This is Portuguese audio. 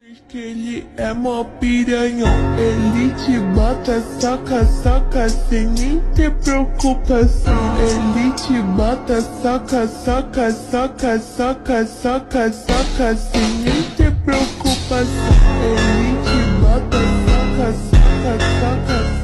Que ele é mó piranhão, ele te bota, saca, saca, sem nem ter preocupação. Ele te bota, saca, saca, saca, saca, saca, saca, sem nem ter preocupação. Ele te bota, saca, saca, saca.